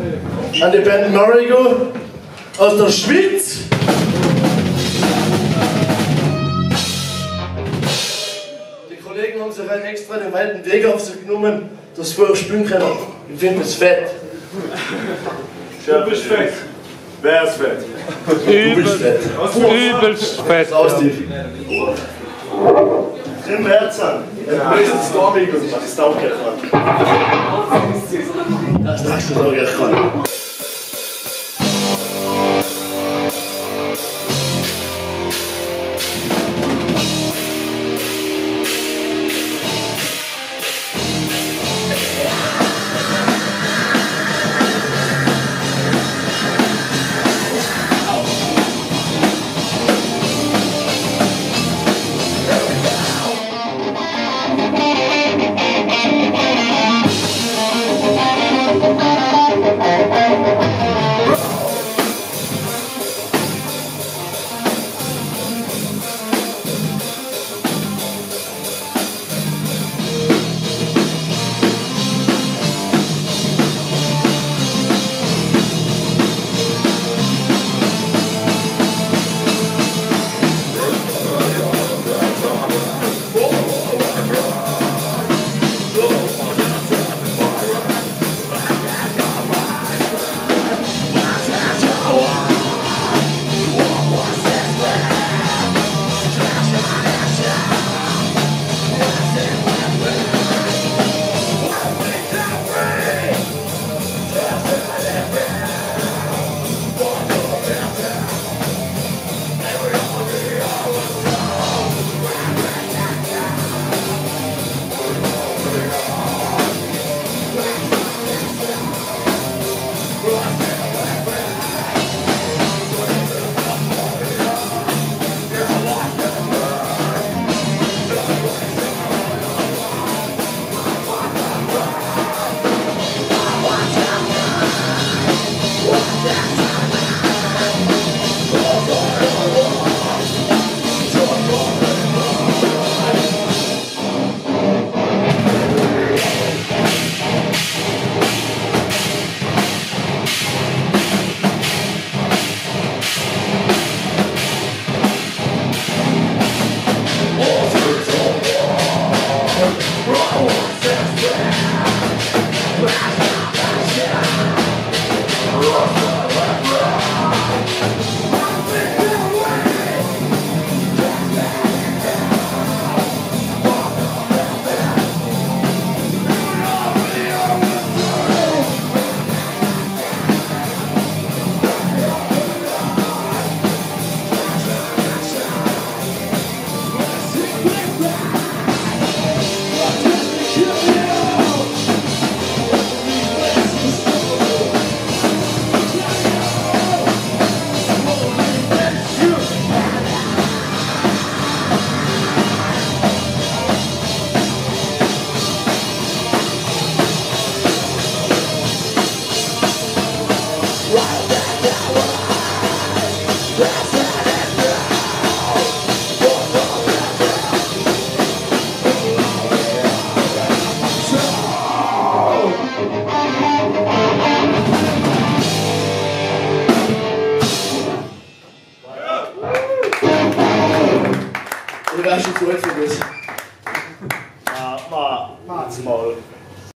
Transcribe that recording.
an die Band Marigo aus der Schweiz. Die Kollegen haben sich halt extra den weiten Weg auf sich genommen, dass sie vorher spielen können. Ich finde das fett. Du bist fett. Wer ist fett? Du bist fett. Übelst fett. Raus, Steve. Im Herzen. Das ist Storming und das ist auch kein Fun. Das darfst du doch gar nicht.